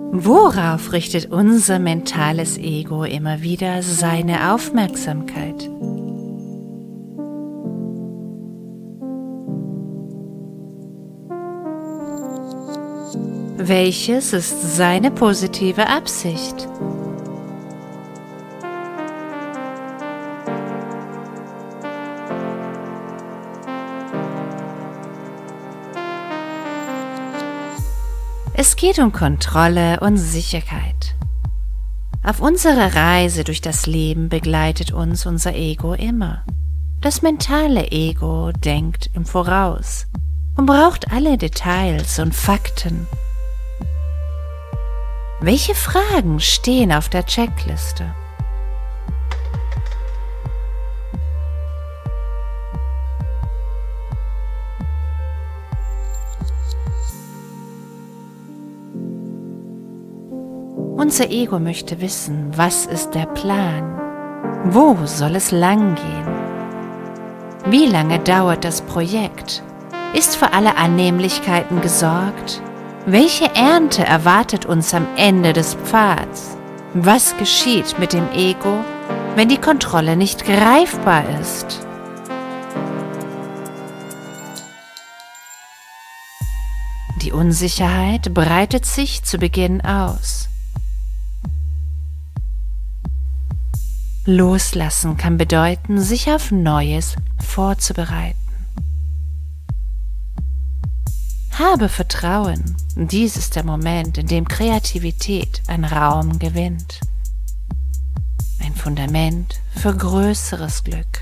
Worauf richtet unser mentales Ego immer wieder seine Aufmerksamkeit? Welches ist seine positive Absicht? Es geht um Kontrolle und Sicherheit. Auf unserer Reise durch das Leben begleitet uns unser Ego immer. Das mentale Ego denkt im Voraus und braucht alle Details und Fakten. Welche Fragen stehen auf der Checkliste? Unser Ego möchte wissen, was ist der Plan? Wo soll es lang gehen? Wie lange dauert das Projekt? Ist für alle Annehmlichkeiten gesorgt? Welche Ernte erwartet uns am Ende des Pfads? Was geschieht mit dem Ego, wenn die Kontrolle nicht greifbar ist? Die Unsicherheit breitet sich zu Beginn aus. Loslassen kann bedeuten, sich auf Neues vorzubereiten. Habe Vertrauen, dies ist der Moment, in dem Kreativität an Raum gewinnt. Ein Fundament für größeres Glück.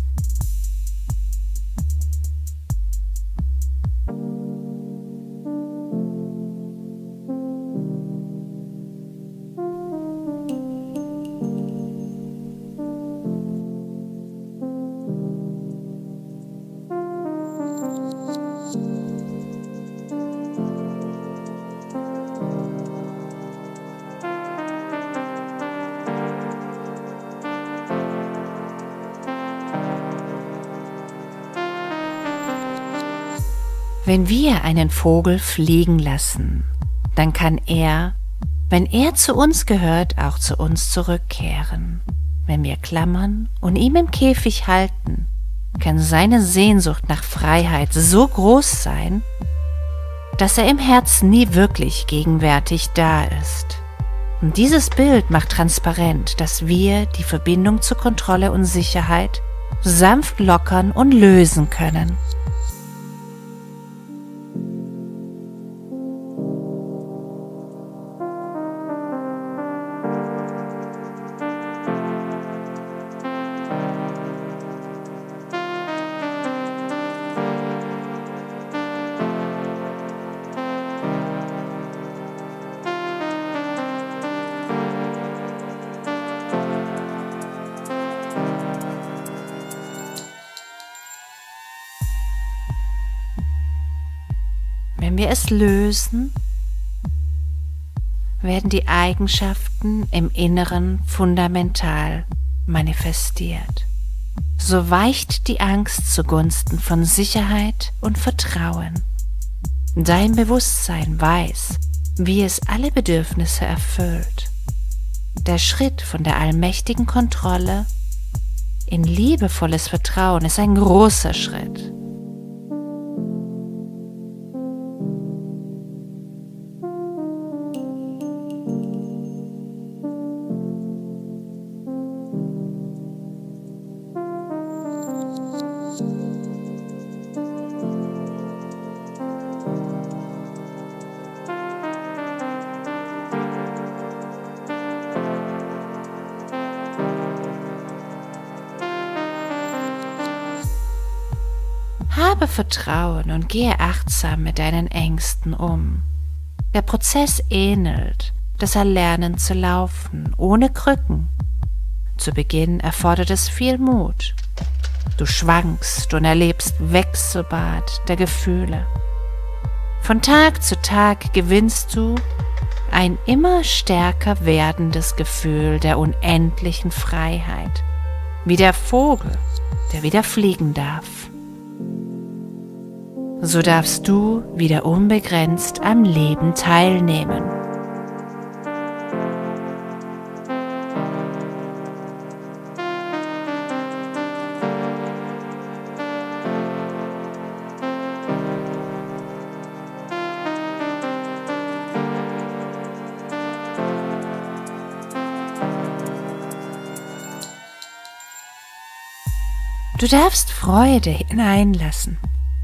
Wenn wir einen Vogel fliegen lassen, dann kann er, wenn er zu uns gehört, auch zu uns zurückkehren. Wenn wir klammern und ihn im Käfig halten, kann seine Sehnsucht nach Freiheit so groß sein, dass er im Herzen nie wirklich gegenwärtig da ist. Und dieses Bild macht transparent, dass wir die Verbindung zu Kontrolle und Sicherheit sanft lockern und lösen können. Wenn wir es lösen, werden die Eigenschaften im Inneren fundamental manifestiert. So weicht die Angst zugunsten von Sicherheit und Vertrauen. Dein Bewusstsein weiß, wie es alle Bedürfnisse erfüllt. Der Schritt von der allmächtigen Kontrolle in liebevolles Vertrauen ist ein großer Schritt. Habe Vertrauen und gehe achtsam mit deinen Ängsten um. Der Prozess ähnelt das Erlernen zu laufen, ohne Krücken. Zu Beginn erfordert es viel Mut. Du schwankst und erlebst Wechselbad der Gefühle. Von Tag zu Tag gewinnst du ein immer stärker werdendes Gefühl der unendlichen Freiheit, wie der Vogel, der wieder fliegen darf. So darfst du wieder unbegrenzt am Leben teilnehmen. Du darfst Freude hineinlassen.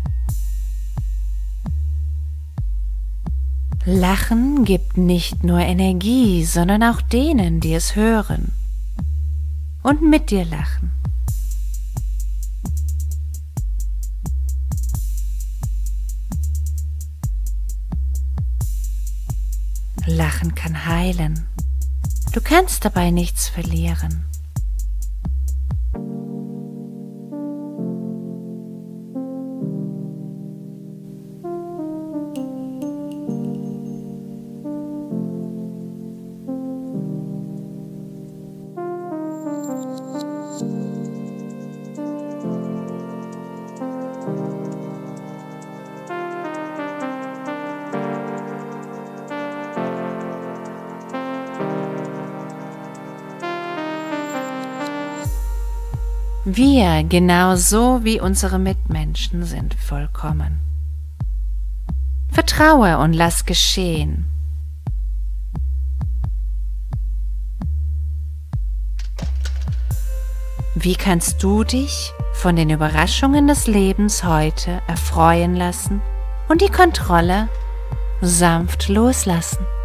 Lachen gibt nicht nur Energie, sondern auch denen, die es hören und mit dir lachen. Lachen kann heilen. Du kannst dabei nichts verlieren. Wir, genauso wie unsere Mitmenschen, sind vollkommen. Vertraue und lass geschehen. Wie kannst du dich von den Überraschungen des Lebens heute erfreuen lassen und die Kontrolle sanft loslassen?